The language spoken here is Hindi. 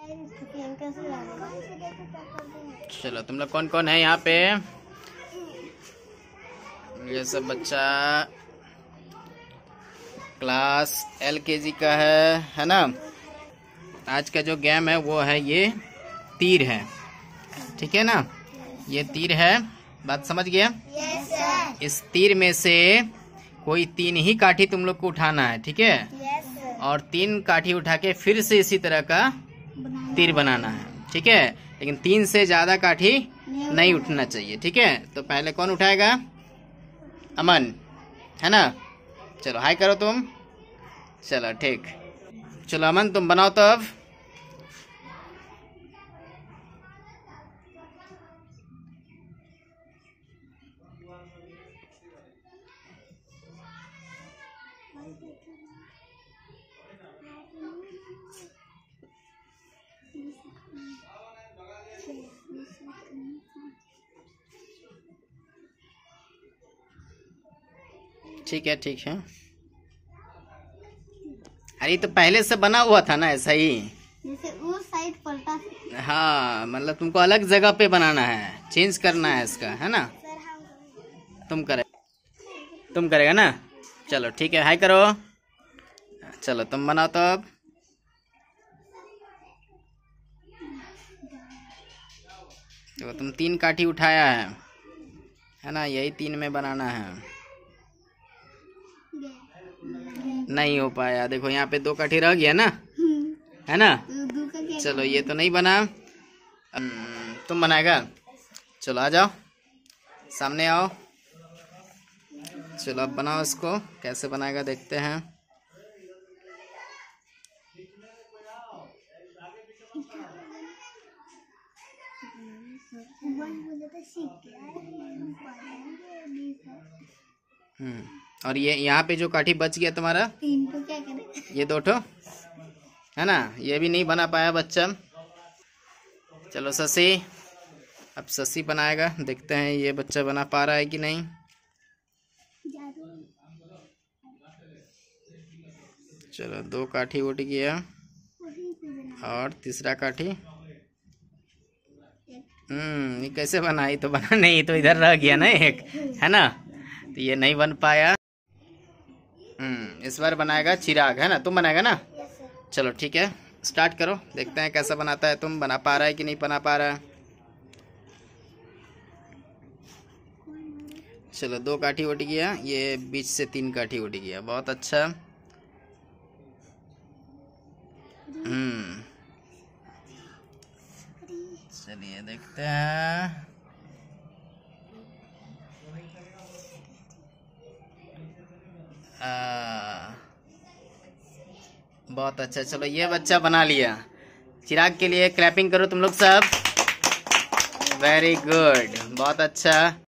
चलो तुम लोग कौन कौन है यहाँ पे? ये सब बच्चा क्लास LKG का है ना। आज का जो गेम है वो है ये तीर है, ठीक है ना। ये तीर है, बात समझ गया? Yes sir. इस तीर में से कोई 3 ही काठी तुम लोग को उठाना है, ठीक है? Yes sir. और 3 काठी उठा के फिर से इसी तरह का तीर बनाना है, ठीक है? लेकिन 3 से ज्यादा काठी नहीं उठना चाहिए, ठीक है? तो पहले कौन उठाएगा? अमन, है ना। चलो हाय करो तुम। चलो ठीक, चलो अमन तुम बनाओ तो अब। ठीक है ठीक है। अरे तो पहले से बना हुआ था ना ऐसा ही, जैसे उस साइड पलटा। हाँ मतलब तुमको अलग जगह पे बनाना है, चेंज करना है इसका, है ना। तुम करेगा ना। चलो ठीक है, हाय करो। चलो तुम बनाओ तो अब। तो तुम 3 काठी उठाया है ना, यही 3 में बनाना है। नहीं हो पाया, देखो यहाँ पे 2 काठी रह गया ना, है ना। चलो ये तो नहीं बना, तुम बनाएगा। चलो आ जाओ, सामने आओ। चलो अब बनाओ इसको, कैसे बनाएगा देखते हैं। और ये यहाँ पे जो काठी बच गया तुम्हारा, 3 को क्या करें? ये 2 ठो है ना, ये भी नहीं बना पाया बच्चा। चलो शशि, अब शशि बनाएगा, देखते हैं ये बच्चा बना पा रहा है कि नहीं। चलो 2 काठी उठ गया, और तीसरा काठी। ये कैसे बना? ये तो बना नहीं, तो इधर रह गया ना एक, है ना, तो ये नहीं बन पाया। इस बार बनाएगा चिराग, है ना। तुम बनाएगा ना। चलो ठीक है, स्टार्ट करो, देखते हैं कैसा बनाता है। तुम बना पा रहा है कि नहीं बना पा रहा है। चलो 2 काठी उठ गया, ये बीच से 3 काठी उठ गया, बहुत अच्छा। चलिए देखते हैं। बहुत अच्छा, चलो ये बच्चा बना लिया। चिराग के लिए क्लैपिंग करो तुम लोग सब। वेरी गुड, बहुत अच्छा।